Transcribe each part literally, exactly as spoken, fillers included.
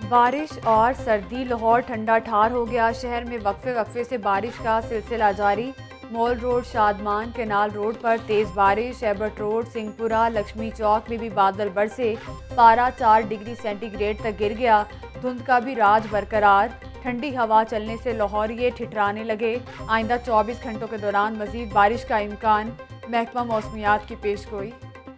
बारिश और सर्दी, लाहौर ठंडा ठार हो गया। शहर में वक्फे वक्फे से बारिश का सिलसिला जारी। Mall road, Shadman, canal road पर तेज़ बारिश। एबर्ट रोड, सिंहपुरा, लक्ष्मी चौक में भी बादल बरसे। पारा चार डिग्री सेंटीग्रेड तक गिर गया। धुंध का भी राज बरकरार। ठंडी हवा चलने से लाहौरिये ठिठराने लगे। आइंदा चौबीस घंटों के दौरान मजीद बारिश का इम्कान। महकमा मौसमियात की पेशगोई।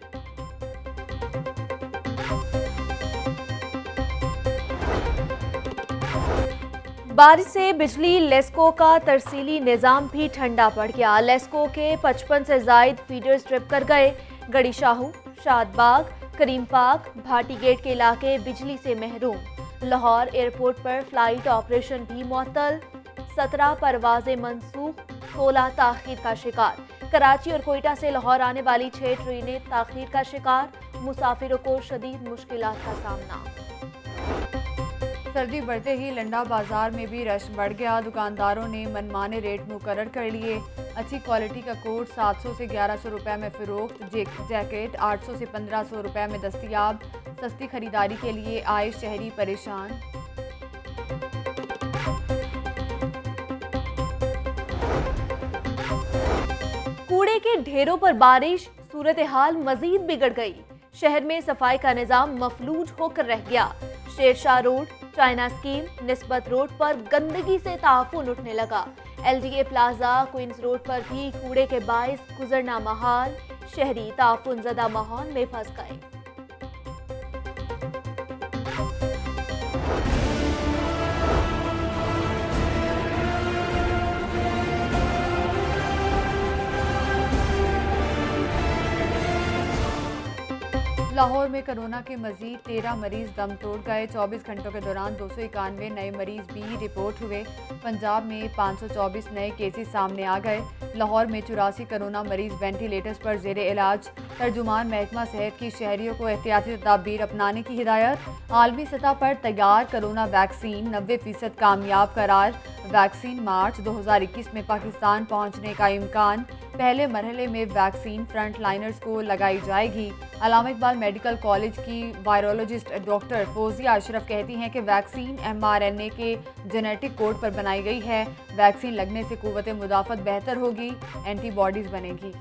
बारिश से बिजली लेस्को का तरसीली निज़ाम भी ठंडा पड़ गया। लेस्को के पचपन से जायद फीडर्स ट्रिप कर गए। गड़ी शाहू, शादबाग, करीम पार्क, भाटी गेट के इलाके बिजली से महरूम। लाहौर एयरपोर्ट पर फ्लाइट ऑपरेशन भी मुअत्तल। सत्रह परवाजें मनसूख, सोलह ताखीर का शिकार। कराची और कोयटा से लाहौर आने वाली छह ट्रेनें ताखीर का शिकार। मुसाफिरों को शदीद मुश्किलात का सामना। सर्दी बढ़ते ही लंडा बाजार में भी रश बढ़ गया। दुकानदारों ने मनमाने रेट मुकर्रर कर लिए। अच्छी क्वालिटी का कोट सात सौ से ग्यारह सौ रुपये में फ़रोख्त। जैकेट आठ सौ से पंद्रह सौ रुपये में दस्तयाब। सस्ती खरीदारी के लिए आए शहरी परेशान। कूड़े के ढेरों पर बारिश, सूरत हाल मजीद बिगड़ गई। शहर में सफाई का निजाम मफलूज होकर रह गया। Shershah road, China scheme, Nisbat road पर गंदगी से ताफुन उठने लगा। एलडीए प्लाजा, क्वींस रोड पर भी कूड़े के बाइस गुजरना महाल। शहरी ताफुन ज़दा माहौल में फंस गए। लाहौर में कोरोना के मजीद तेरह मरीज दम तोड़ गए। चौबीस घंटों के दौरान दो सौ इक्यानवे नए मरीज भी रिपोर्ट हुए। पंजाब में पाँच सौ चौबीस नए केसेस सामने आ गए। लाहौर में चौरासी कोरोना मरीज वेंटिलेटर्स पर जेरे इलाज। तर्जुमान महकमा सेहत की शहरियों को एहतियाती तदाबीर अपनाने की हिदायत। आलमी सतह पर तैयार कोरोना वैक्सीन नब्बे फीसद कामयाब करार। वैक्सीन मार्च दो हज़ार इक्कीस में पाकिस्तान पहुँचने का इम्कान। पहले मरहले में वैक्सीन फ्रंट लाइनर्स को लगाई जाएगी। अल्लामा इकबाल मेडिकल कॉलेज की वायरोलॉजिस्ट डॉक्टर फौजिया अशरफ कहती हैं कि vaccine M R N A के जेनेटिक कोड पर बनाई गई है। वैक्सीन लगने से कुव्वत मुदाफ़त बेहतर होगी, एंटीबॉडीज बनेगी।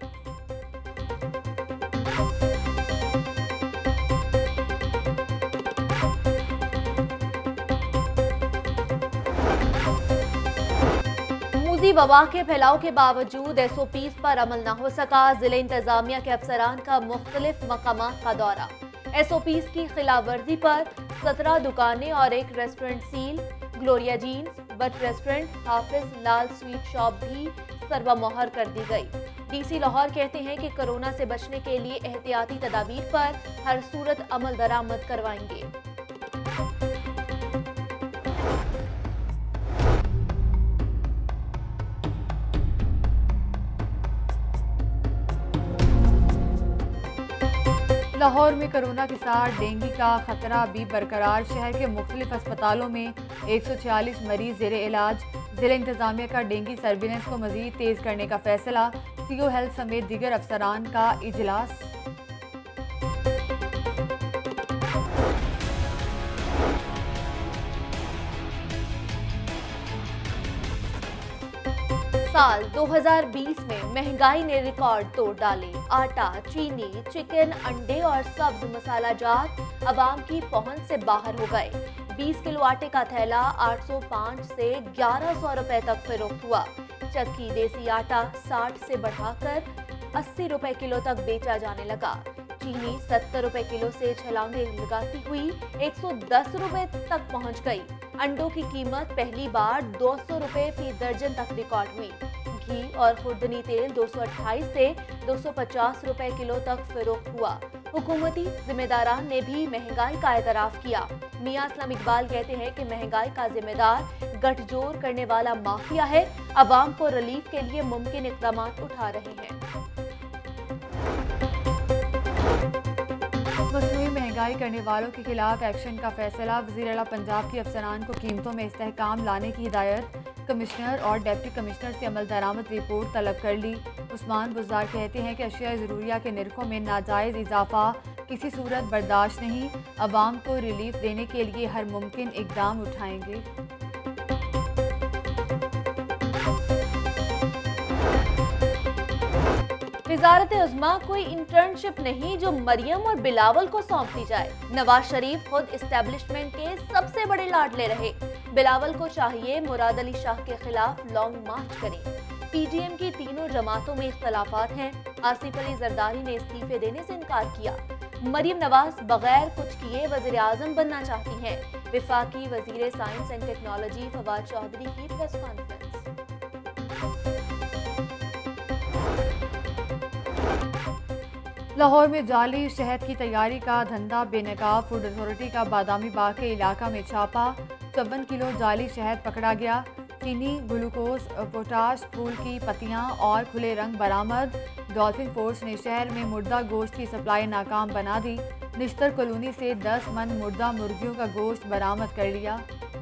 वबा के फैलाव के बावजूद एस ओ पीज़ पर अमल न हो सका। जिले इंतजामिया के अफसरान का मुख्तलिफ मकामात का दौरा। एस ओ पीज़ की खिलाफ वर्जी पर सत्रह दुकानें और एक restaurant seal. Gloria Jeans, Butt restaurant, Hafiz Lal sweet shop भी सर्वमोहर कर दी गई। डीसी लाहौर कहते हैं कि कोरोना से बचने के लिए एहतियाती तदाबीर पर हर सूरत अमल दरामद करवाएंगे। लाहौर में कोरोना के साथ डेंगू का खतरा भी बरकरार। शहर के मुख्तलिफ अस्पतालों में एक सौ छियालीस मरीज जेरे इलाज। जिला इंतजामिया का डेंगू सर्विलेंस को मजीद तेज करने का फैसला। सीओ हेल्थ समेत दीगर अफसरान का इजलास। साल दो हज़ार बीस में महंगाई ने रिकॉर्ड तोड़ डाले। आटा, चीनी, चिकन, अंडे और सब्ज मसाला जात अवाम की पहुंच से बाहर हो गए। बीस किलो आटे का थैला आठ सौ पाँच से ग्यारह सौ रुपए तक फरोख्त हुआ। चक्की देसी आटा साठ से बढ़ाकर अस्सी रुपए किलो तक बेचा जाने लगा। चीनी सत्तर रुपए किलो से छलांगे लगाती हुई एक सौ दस रुपए तक पहुंच गई। अंडों की कीमत पहली बार दो सौ रुपए फी दर्जन तक रिकॉर्ड हुई। घी और खुर्दनी तेल दो सौ अट्ठाईस से दो सौ पचास रुपए किलो तक फरोख्त हुआ। हुकूमती जिम्मेदारान ने भी महंगाई का एतराफ किया। मियां इस्लाम इकबाल कहते हैं कि महंगाई का जिम्मेदार गठजोड़ करने वाला माफिया है। अवाम को रिलीफ के लिए मुमकिन इक़दाम उठा रहे हैं। मसनूई महंगाई करने वालों के खिलाफ एक्शन का फैसला। वज़ीर आला पंजाब की अफसरान को कीमतों में इस्तेहकाम लाने की हिदायत। कमिश्नर और डिप्टी कमिश्नर से अमल दरामद रिपोर्ट तलब कर ली। उस्मान बुज़दार कहते हैं कि अशिया ज़रूरिया के निर्खों में नाजायज़ इजाफा किसी सूरत बर्दाश्त नहीं, अवाम को रिलीफ देने के लिए हर मुमकिन इकदाम उठाएंगे। वजारत उज़्मा कोई इंटर्नशिप नहीं जो मरियम और बिलावल को सौंप दी जाए। नवाज शरीफ खुद इस्टेब्लिशमेंट के सबसे बड़े लाडले रहे। बिलावल को चाहिए मुराद अली शाह के खिलाफ लॉन्ग मार्च करें। पीडीएम की तीनों जमातों में इख्तलाफात हैं। आसिफ अली जरदारी ने इस्तीफे देने से इनकार किया। मरियम नवाज बगैर कुछ किए वज़ीर आज़म बनना चाहती हैं। विफाकी वज़ीर science and technology Fawad Chaudhry की प्रेस कॉन्फ्रेंस। लाहौर में जाली शहद की तैयारी का धंधा बेनकाब। फूड अथॉरिटी का बादामी बाग के इलाका में छापा। चौवन किलो जाली शहद पकड़ा गया। चीनी, ग्लूकोज, पोटाश, फूल की पत्तियां और खुले रंग बरामद। डॉल्फिन फोर्स ने शहर में मुर्दा गोश्त की सप्लाई नाकाम बना दी। निश्तर कॉलोनी से दस मन मुर्दा मुर्गियों का गोश्त बरामद कर लिया।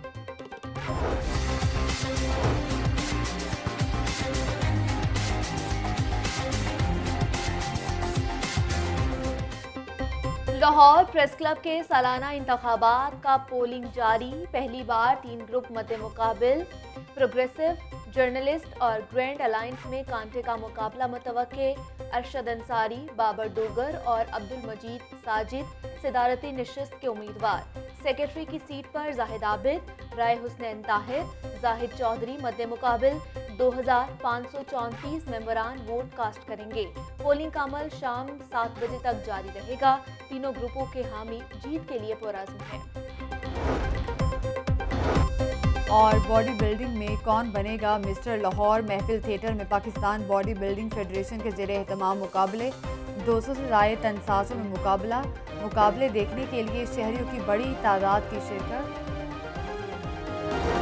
लाहौर प्रेस क्लब के सालाना इंतखाबात का पोलिंग जारी। पहली बार तीन ग्रुप मद्दे मुकाबिल। प्रोग्रेसिव, जर्नलिस्ट और ग्रैंड अलायंस में कांटे का मुकाबला मुतवक्के। अरशद अंसारी, बाबर डोगर और अब्दुल मजीद साजिद सदारती नशिस्त के उम्मीदवार। सेक्रेटरी की सीट पर जाहिद आबिद, राय हुसनैन ताहिर, जाहिद चौधरी मद्दे मुकाबिल। दो हजार पाँच सौ चौंतीस मेंबरान वोट कास्ट करेंगे। पोलिंग का अमल शाम सात बजे तक जारी रहेगा। तीनों ग्रुपों के हामी जीत के लिए पुरअज़्म हैं। और बॉडी बिल्डिंग में कौन बनेगा मिस्टर लाहौर। महफिल थिएटर में पाकिस्तान बॉडी बिल्डिंग फेडरेशन के ज़ेरे एहतमाम मुकाबले। दो सौ से ज़ायद तनसासों में मुकाबला। मुकाबले देखने के लिए शहरियों की बड़ी तादाद की शिरकत।